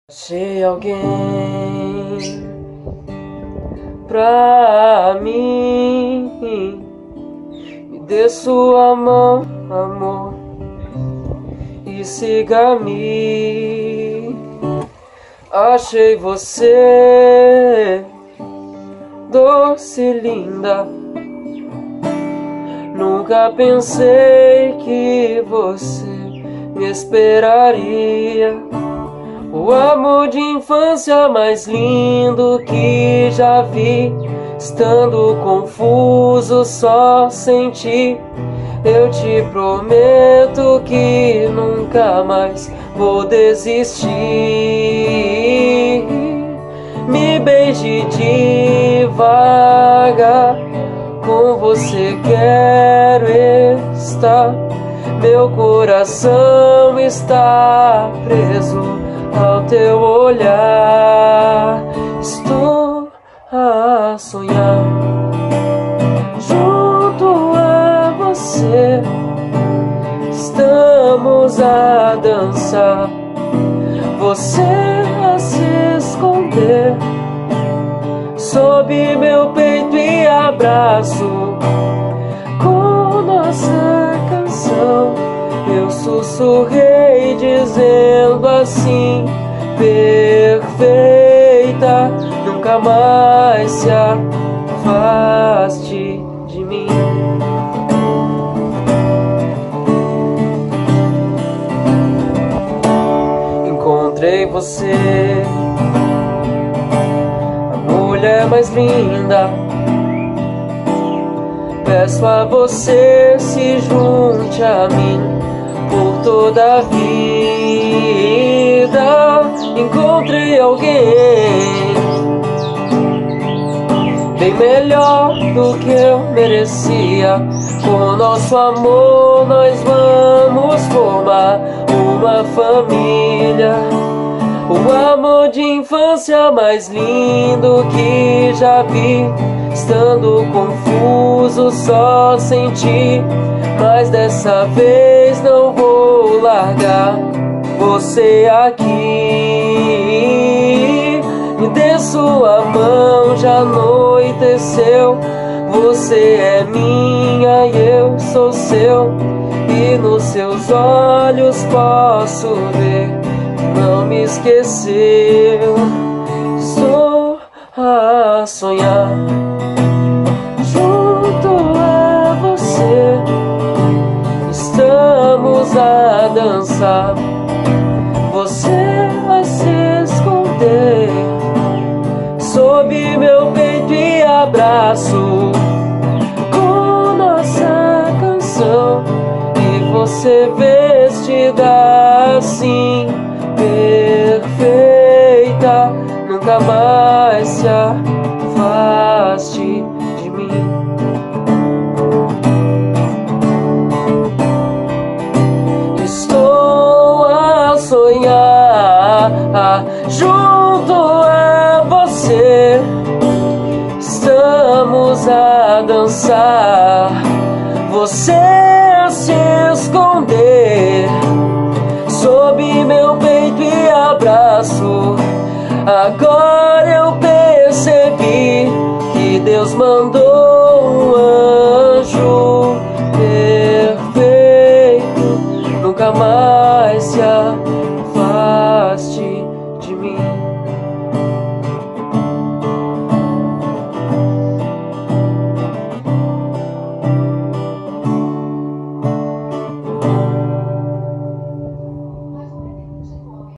Achei alguém pra mim, me dê sua mão, amor, e siga-me. Achei você doce e linda. Nunca pensei que você me esperaria. O amor de infância mais lindo que já vi. Estando confuso, só senti. Eu te prometo que nunca mais vou desistir. Me beije devagar, com você quero estar. Meu coração está preso ao teu olhar. Estou a sonhar junto a você. Estamos a dançar, você a se esconder sob meu peito e abraço. Com nossa canção eu sussurrei dizendo assim: perfeita, nunca mais se afaste de mim. Encontrei você, a mulher mais linda. Peço a você, se junte a mim por toda a vida. Encontrei alguém bem melhor do que eu merecia. Com nosso amor nós vamos formar uma família. O amor de infância mais lindo que já vi. Estando confuso, só senti. Mas dessa vez não vou largar você aqui. Me dê sua mão, já anoiteceu. Você é minha e eu sou seu. E nos seus olhos posso ver que não me esqueceu. Estou a sonhar junto a você. Estamos a dançar, você a se esconder sob meu peito e abraço. Com nossa canção e você vestida assim, perfeita, nunca mais se afaste de mim. Estou a sonhar junto a você. Estamos a dançar, você a se esconder sob meu peito e abraço. Agora eu percebi que Deus mandou um anjo perfeito. Nunca mais se afaste de mim.